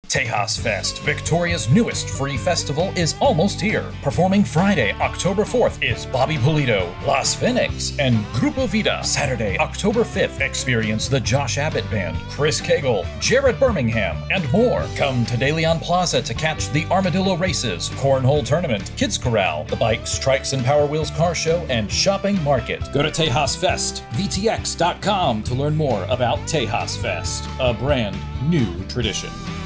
Tejas Fest, Victoria's newest free festival, is almost here. Performing Friday, October 4th is Bobby Pulido, Las Phoenix, and Grupo Vida. Saturday, October 5th, experience the Josh Abbott Band, Chris Cagle, Jared Birmingham, and more. Come to Leon Plaza to catch the Armadillo races, cornhole tournament, kids corral, the Bikes, Trikes, and Power Wheels car show, and shopping market. Go to Tejas Fest, VTX.com to learn more about Tejas Fest, a brand new tradition.